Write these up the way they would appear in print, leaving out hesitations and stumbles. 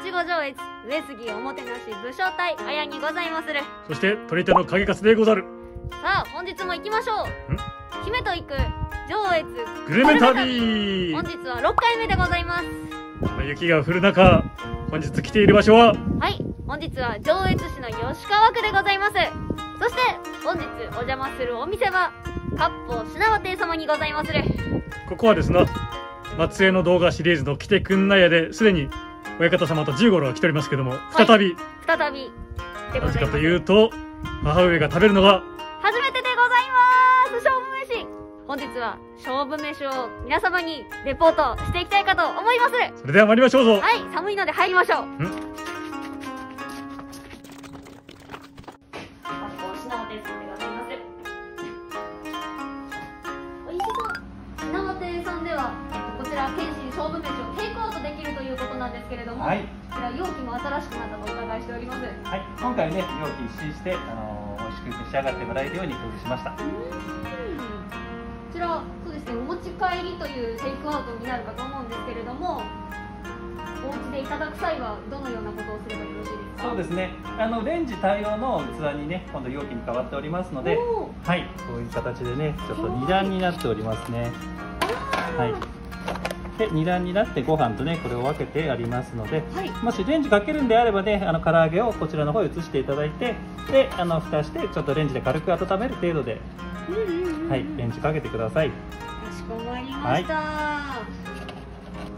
しご上越上杉おもてなし武将隊綾にございまする。 そして取り手の影勝でござる。 さあ本日も行きましょう。姫と行く上越グルメ旅。 本日は6回目でございます。 雪が降る中、本日来ている場所は、 はい、本日は上越市の吉川区でございます。そして本日お邪魔するお店は割烹品和亭様にございまする。 ここはですな、松江の動画シリーズの来てくんなやですでに親方様と15郎が来ておりますけども、再びでございます。 なぜかというと、母上が食べるのが初めてでございます。勝負飯。本日は勝負飯を皆様にレポートしていきたいかと思います。 それでは参りましょうぞ。 はい、寒いので入りましょう。品和亭さんでございます。おいしそう。品和亭さんではこちら謙信勝負飯をテイクアウトできるということなんですけれども、 はい、 こちら容器も新しくなったとお伺いしております。 はい、今回ね、容器一新して、美味しく召し上がってもらえるように工夫しました。 こちら、そうですね、お持ち帰りというテイクアウトになるかと思うんですけれども、お家でいただく際はどのようなことをすればよろしいですか？ そうですね、レンジ対応の器にね、今度容器に変わっておりますので、はい、こういう形でね、ちょっと二段になっておりますね。はい。で2段になってご飯とねこれを分けてありますので、はい、もしレンジかけるんであればね唐揚げをこちらの方へ移していただいて、で蓋してちょっとレンジで軽く温める程度で、はい、レンジかけてください。 かしこまりました、はい、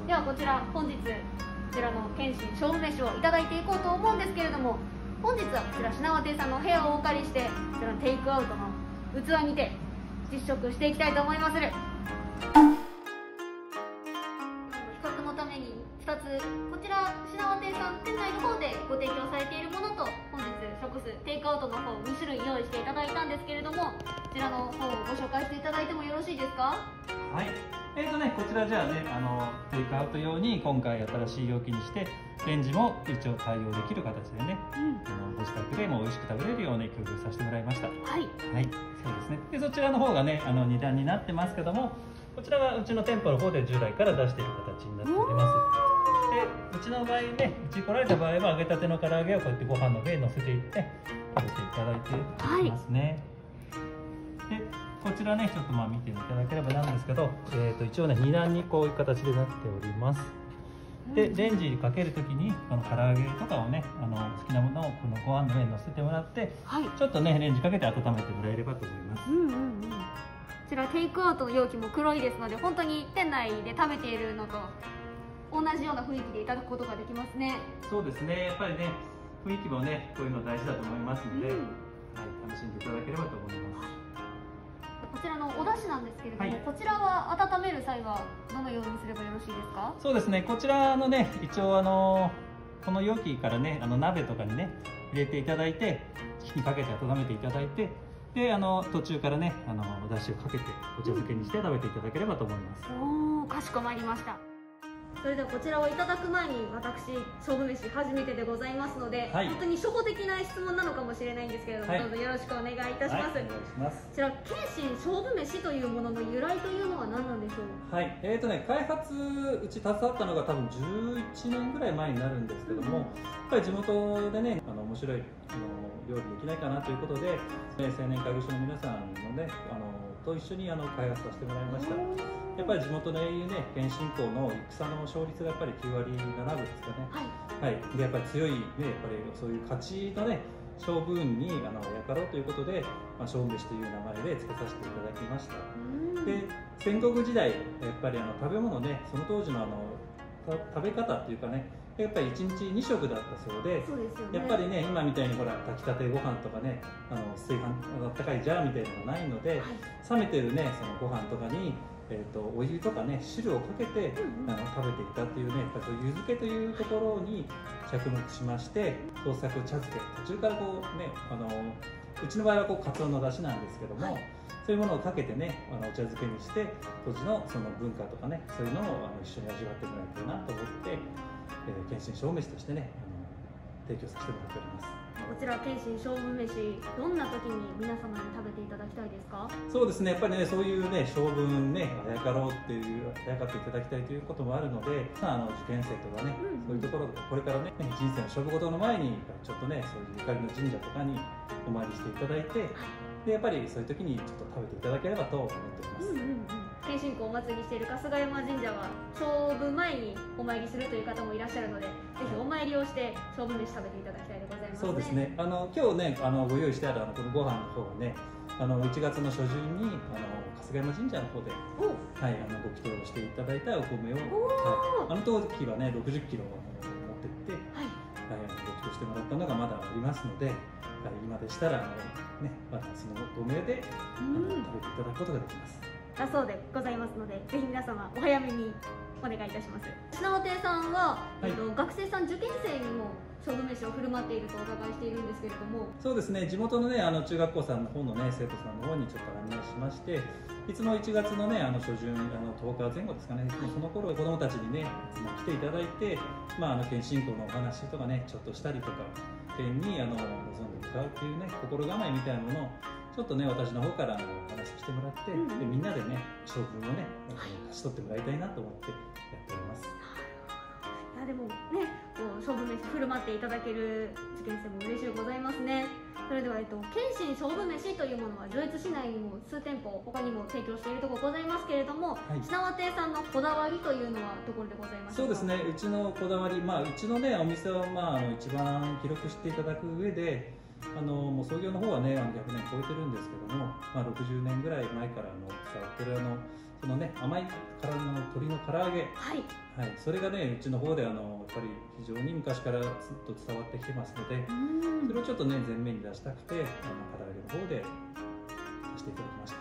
ではこちら本日こちらの謙信勝負飯をいただいていこうと思うんですけれども、本日はこちら品和亭さんの部屋をお借りして、こちらのテイクアウトの器にて実食していきたいと思いまする。2つ、こちら品和亭さん店内の方でご提供されているものと、本日食すテイクアウトの方2種類用意していただいたんですけれども、こちらの方をご紹介していただいてもよろしいですか？ はい、こちらじゃあねテイクアウト用に今回新しい容器にして、レンジも一応対応できる形でね、ご自宅でも美味しく食べれるように工夫させてもらいました。はい、はい、そうですね。でそちらの方がね2段になってますけども、こちらはうちの店舗の方で従来から出している形になっております。でうちの場合ね、うち来られた場合は揚げたての唐揚げをこうやってご飯の上に乗せていって食べていただいていますね。はい、でこちらねちょっと見ていただければなんですけど、一応ね2段にこういう形でなっております。でレンジにかけるときにこの唐揚げとかをね好きなものをこのご飯の上に乗せてもらって、はい、ちょっとねレンジかけて温めてもらえればと思います。 こちらテイクアウトの容器も黒いですので、本当に店内で食べているのと同じような雰囲気でいただくことができますね。 そうですね、やっぱりね雰囲気もねこういうの大事だと思いますので、はい、楽しんでいただければと思います。 こちらのお出汁なんですけれども、こちらは温める際はどのようにすればよろしいですか？そうですね、 こちらのね一応この容器からね鍋とかにね入れていただいて、火にかけて温めていただいて、で途中からねお出汁をかけてお茶漬けにして食べていただければと思います。 おー、かしこまりました。それではこちらをいただく前に、私勝負飯初めてでございますので、はい、本当に初歩的な質問なのかもしれないんですけれども、はい、どうぞよろしくお願いいたします。はい、お願いします。こちら謙信勝負飯というものの由来というのは何なんでしょう？ はい、開発うち携わったのが多分11年ぐらい前になるんですけども、やっぱり地元でね面白い料理できないかなということで、青年会議所の皆さんのねと一緒に開発させてもらいました。やっぱり地元の英雄ね、謙信公の戦の勝率がやっぱり9割7分ですかね。はい、はい、でやっぱり強いね、やっぱりそういう勝ちのね勝負運にやかろうということで、勝負飯という名前で付けさせていただきました。で戦国時代やっぱり食べ物ね、その当時の食べ方っていうかね、やっぱり1日2食だったそうで、やっぱりね今みたいにほら炊きたてご飯とかね炊飯あったかいジャーみたいなのがないので、冷めてるねそのご飯とかにお湯とかね汁をかけて食べていったっていうね、やっぱそういう湯漬けというところに着目しまして、創作茶漬け、途中からこうねうちの場合はこうカツオの出汁なんですけども、そういうものをかけてねお茶漬けにして、当時のその文化とかねそういうのを一緒に味わってもらいたいなと思って、謙信勝負飯としてね提供させてもらっております。 こちら謙信勝負飯、どんな時に皆様に食べていただきたいですか？ そうですね、やっぱりねそういうね勝負ねあやかろうっていうあやかっていただきたいということもあるので、受験生とかね、そそういうところでこれからね人生の勝負事の前にちょっとねそういうゆかりの神社とかにお参りしていただいて、でやっぱりそういう時にちょっと食べていただければと思っております。 謙信公をお祭りにしている春日山神社は勝負前にお参りするという方もいらっしゃるので、ぜひお参りをして勝負飯食べていただきたいでございますね。 そうですね。今日ねご用意してあるこのご飯の方をね1月の初旬に春日山神社の方ではいご祈祷をしていただいたお米を、はい、当時はね60キロ持って行って、はいご祈祷してもらったのがまだありますので、はい、今でしたらねまたそのお米で食べていただくことができます。 だそうでございますので、ぜひ皆様お早めにお願いいたします。品川亭さんは、学生さん受験生にも勝負飯を振る舞っているとお伺いしているんですけれども。そうですね、 地元のね中学校さんの方のね生徒さんの方にちょっと案内しまして、いつも1月のね初旬10日前後ですかね、その頃子どもたちにね来ていただいて、謙信公のお話とかねちょっとしたりとか県に望んで向かうっていうね心構えみたいなものをちょっとね私の方からお話ししてもらって、でみんなでね勝負をね勝ち取ってもらいたいなと思ってやっております。 いやでもね勝負飯振る舞っていただける受験生も嬉しいございますね。それでは謙信勝負飯というものは上越市内にも数店舗他にも提供しているところございますけれども、品川亭さんのこだわりというのはどころでございますか？ そうですね、うちのこだわり、うちのねお店は一番記録していただく上でもう創業の方はね100年超えてるんですけども、60年ぐらい前から伝わってるそのね甘い体の鶏の唐揚げ、はいそれがねうちの方でやっぱり非常に昔からずっと伝わってきてますので、それをちょっとね前面に出したくて唐揚げの方でさせていただきました。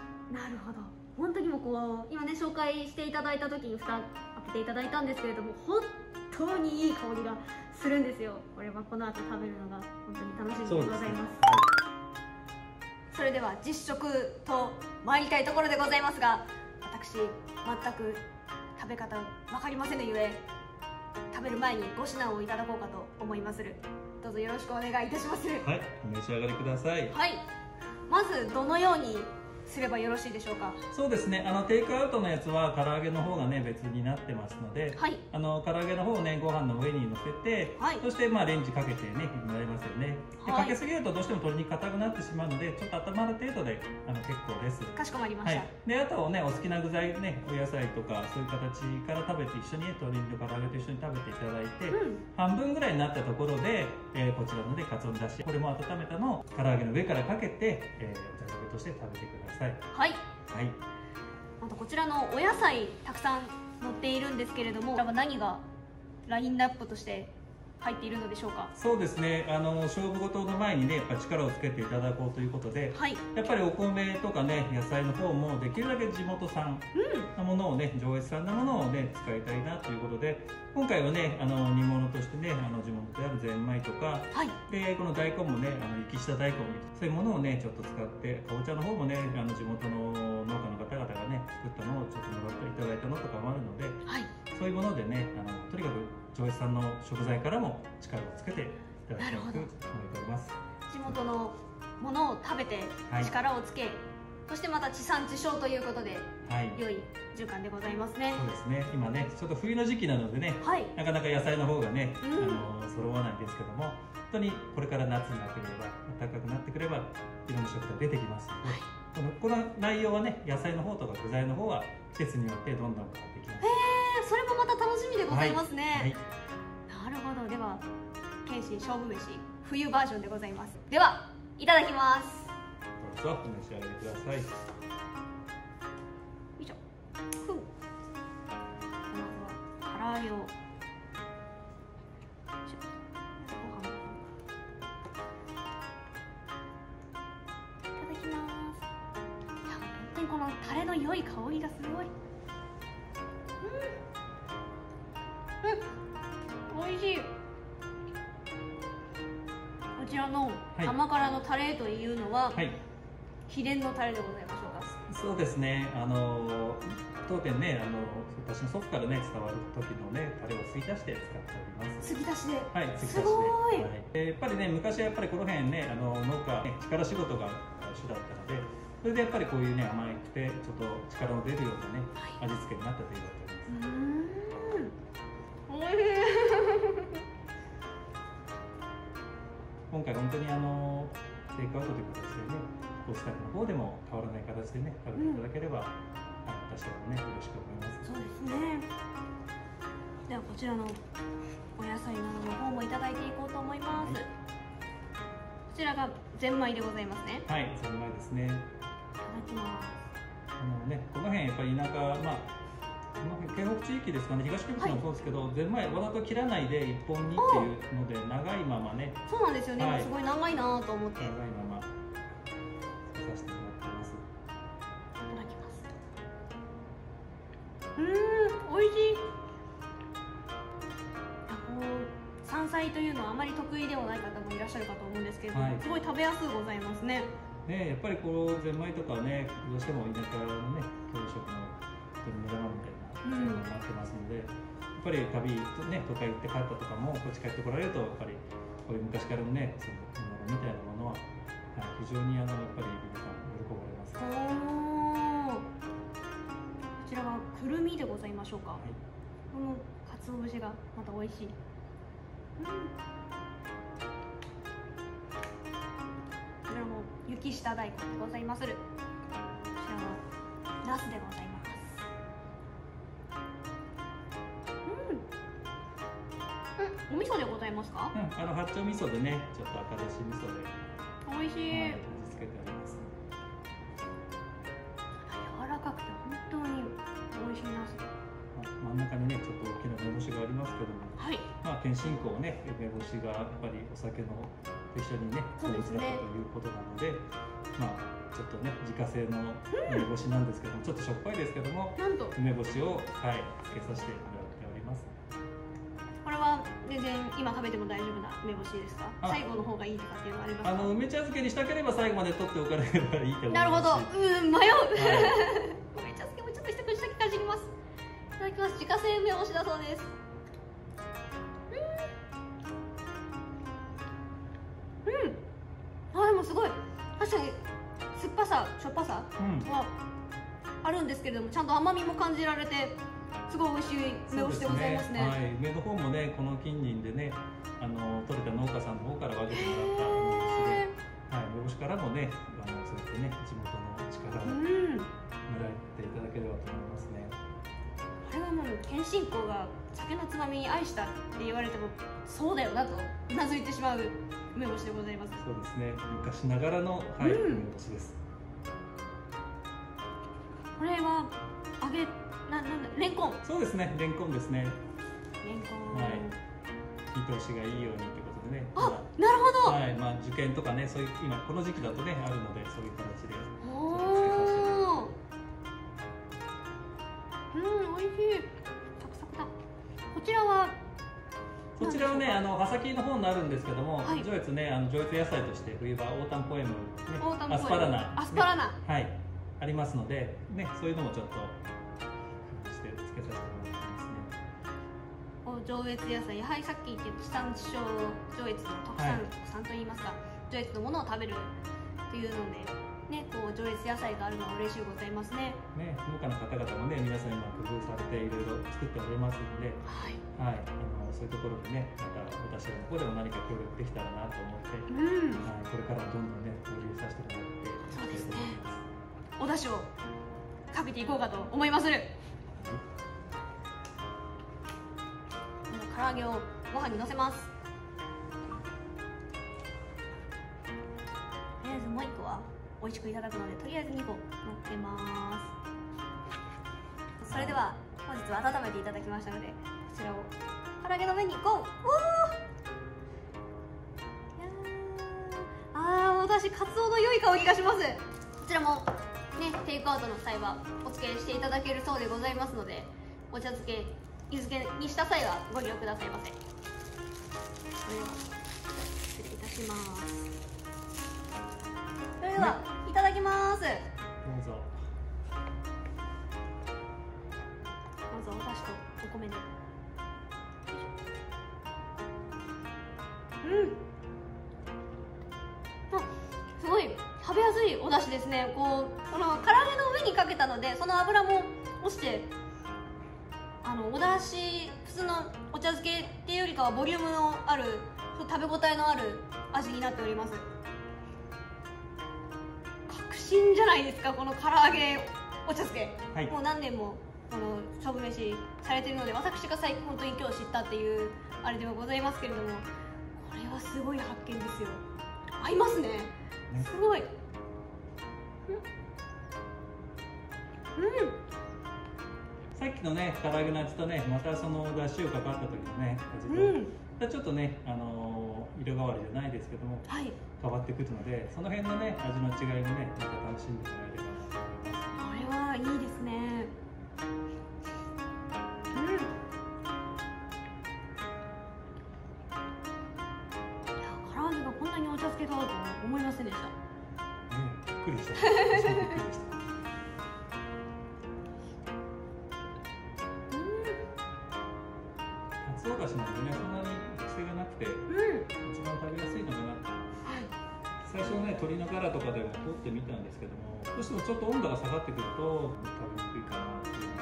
なるほど、本当にも今ね紹介していただいた時に蓋開けていただいたんですけれども、本当にいい香りがするんですよ。これはこの後食べるのが本当に楽しみでございます。それでは実食と参りたいところでございますが、私全く食べ方分かりませんのゆえ、食べる前にご指南をいただこうかと思いまする。どうぞよろしくお願いいたしまする。 はい、お召し上がりください。 はい、まずどのようにすればよろしいでしょうか？ そうですね、テイクアウトのやつは唐揚げの方がね別になってますので、はい、唐揚げの方をねご飯の上に乗せて、はい、そしてレンジかけてねもらいますよね。でかけすぎるとどうしても鶏肉硬くなってしまうので、ちょっと温まる程度で結構です。 かしこまりました。はい、 であとねお好きな具材ねお野菜とかそういう形から食べて一緒に鶏肉と唐揚げと一緒に食べていただいて、半分ぐらいになったところで、こちらのねかつおだし、これも温めたのを唐揚げの上からかけて、お茶漬けとして食べてください。 はい、はい、あとこちらのお野菜たくさん載っているんですけれども、何がラインナップとして入っているのでしょうか？そうですね、 勝負事の前にねやっぱ力をつけていただこうということで、はい、やっぱりお米とかね野菜の方もできるだけ地元産のものをね、上越産のものをね使いたいなということで、今回はね煮物としてね地元であるゼンマイとか、はい、でこの大根もね生きした大根、そういうものをねちょっと使って、かぼちゃの方もね地元の農家の方々がね作ったのをちょっともらっていただいたのとかもあるので、はい、そういうものでねとにかく上越産の食材からも力をつけていただきたいと思っております。 地元のものを食べて力をつけ、はい、そしてまた地産地消ということで、はい、良い循環でございますね。 そうですね、今ねちょっと冬の時期なのでね、はい、なかなか野菜の方がね、揃わないんですけども、本当にこれから夏になってくれば暖かくなってくればいろんな食材出てきますので、はい、この内容はね野菜の方とか具材の方は季節によってどんどん変わってきます。 それもまた楽しみでございますね。はいはい、なるほど、では謙信勝負飯冬バージョンでございます。ではいただきます。 どうぞお召し上がりください。よいしょ。まずは唐揚げをいただきます。本当にこのタレの良い香りがすごい。美味しい。こちらの甘辛のタレというのは、はい、秘伝のタレでございましょうか？ そうですね、当店ね私の祖父からね伝わる時のねタレを継ぎ足して使っております。 継ぎ足しで、 はい、継ぎ足しで。すごい、はい、やっぱりね昔はやっぱりこの辺ね農家、ね、力仕事が主だったので、それでやっぱりこういうね甘くてちょっと力の出るようなね、はい、味付けになったと言われております。 おいしい今回本当にテイクアウトという形でね、ご自宅の方でも変わらない形でね食べていただければ、私はね嬉しく思います。 そうですね。ではこちらのお野菜などの方もいただいていこうと思います。 はい、 こちらがゼンマイでございますね。 はい、ゼンマイですね。 いただきます。 この辺やっぱり田舎、この県北地域ですかね、東久留米もそうですけど、ゼンマイわざと切らないで一本にっていうので長いままね、 そうなんですよね。 はい、 すごい長いなと思って。 長いままつけさせてもらってます。 いただきます。美味しい。山菜というのはあまり得意ではない方もいらっしゃるかと思うんですけれども、すごい食べやすくございますね。 やっぱりこうゼンマイとかはね、どうしても田舎のね、教食の目玉みたいなものになってますので、やっぱり旅ね、都会行って帰ったとかもこっち帰ってこられると、やっぱりこういう昔からのね、そのみたいなものは、非常にやっぱり皆さん喜ばれます。 こちらはくるみでございましょうか。この鰹節がまた美味しい。こちらも雪下大根でございまする。こちらはナスでございます。お味噌でございますか？ 八丁味噌でね、ちょっと赤だし味噌で美味しい。 味付けてあります。 柔らかくて本当に美味しいナス。 真ん中にね、ちょっと大きな梅干しがありますけども、 はい、 県新香ね、梅干しがやっぱりお酒のと一緒にね、 そうですね、 ということなので、ちょっとね、自家製の梅干しなんですけども、ちょっとしょっぱいですけども、 なんと梅干しを、つけさせてもらっております。 これは全然今食べても大丈夫な梅干しですか？最後の方がいいとかっていうのはありますか？ 梅茶漬けにしたければ最後まで取っておかれればいいと思います。 なるほど、迷う。梅茶漬けもちょっと一口だけかじります。いただきます。自家製梅干しだそうです。でもすごい確かに酸っぱさ、しょっぱさはあるんですけれども、ちゃんと甘みも感じられて、すごい美味しい梅干しでございますね。 梅の方もね、この近隣でね、取れた農家さんの方から分けてもらった梅干しで、梅干しからもね、そうやってね、地元の力をもらっていただければと思いますね。 これはもう県新香が酒のつまみに愛したって言われてもそうだよなとうなずいてしまう梅干しでございます。 そうですね、昔ながらの、梅干しです。 これはレンコン。 そうですね、レンコンですね。 レンコン、 見通しがいいようにということでね。 なるほど。 受験とかね、そういう今この時期だとねあるので、そういう形で美味しい。サクサクだ。こちらはね、葉先の方になるんですけども、上越ね、上越野菜として冬場オータムポエム、アスパラナ、ありますので、ね、そういうのもちょっと工夫してつけさせてもらってますね。 上越野菜、やはりさっき言って地産地消、上越の特産といいますか、上越のものを食べるっていうので。ね、上越野菜があるのは嬉しいございますね。 農家の方々もね、皆さん今工夫されていろいろ作っておりますので、そういうところでね、また私らの方でも何か協力できたらなと思って、これからもどんどんね、交流させてもらっていきたいと思います。 お出汁をかけていこうかと思いまする。唐揚げをご飯にのせます。とりあえずもう1個は美味しくいただくので、とりあえず2個乗ってます。それでは本日は温めていただきましたので、こちらを唐揚げの上にゴー。私カツオの良い香りがします。こちらもね、テイクアウトの際はお付けしていただけるそうでございますので、お茶漬け、湯漬けにした際はご利用くださいませ。それでは失礼いたします。それでは、いただきます。 どうぞ。 まずお出汁とお米で。すごい食べやすいお出汁ですね。この唐揚げの上にかけたので、その油も落ちて、お出汁普通のお茶漬けっていうよりかはボリュームのある、食べ応えのある味になっております。革新じゃないですか、この唐揚げお茶漬け、 はい、 もう何年もこの勝負飯されているので、私が最近本当に今日知ったっていうあれではございますけれども、これはすごい発見ですよ。合いますね、すごい。 さっきのね唐揚げの味とね、またその出汁をかかった時のね味と、ちょっとね、色変わりじゃないですけども、 はい、 変わってくるので、その辺のね味の違いもね、また楽しんでもらえればなと思います。 これはいいですね。いや、唐揚げがこんなにお茶漬けだと思いませんでした。 びっくりした。びっくりした。かつおだしなんでね、そんなに癖がなくて、一番食べやすいのかなと。最初ね、鶏のガラとかでも取ってみたんですけども、どうしてもちょっと温度が下がってくると食べにくいかなっていうの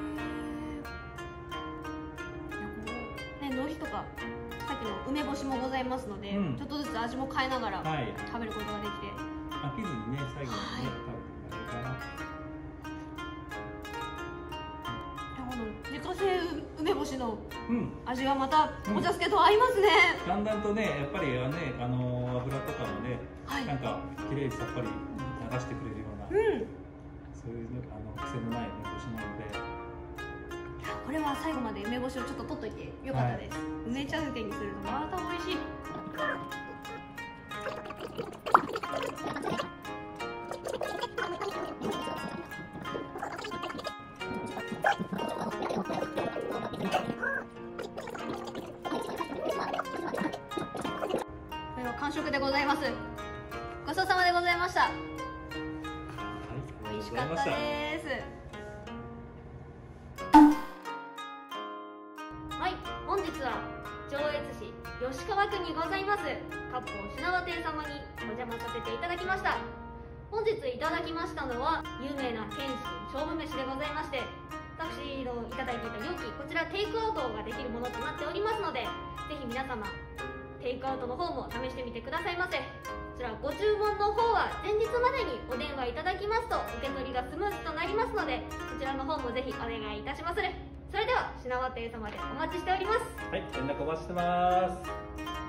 が。 海苔とかさっきの梅干しもございますので、ちょっとずつ味も変えながら食べることができて、 飽きずにね、最後までね、食べてもらえるかな。 自家製梅干しの味がまたお茶漬けと合いますね。 だんだんとね、やっぱりね、油とかもね、なんか綺麗にさっぱり流してくれるような、そういう癖のない梅干しなので。 これは最後まで梅干しをちょっと取っといてよかったです。梅茶漬けにするとまた美味しい。これは完食でございます。ごちそうさまでございました。美味しかったです。はい、本日は上越市吉川区にございます割烹品和亭様にお邪魔させていただきました。本日いただきましたのは有名な謙信勝負飯でございまして、私のいただいていた料金、こちらテイクアウトができるものとなっておりますので、ぜひ皆様テイクアウトの方も試してみてくださいませ。こちらご注文の方は前日までにお電話いただきますと受け取りがスムーズとなりますので、こちらの方もぜひお願いいたします。それでは品和亭様でお待ちしております。 はい、連絡お待ちしてます。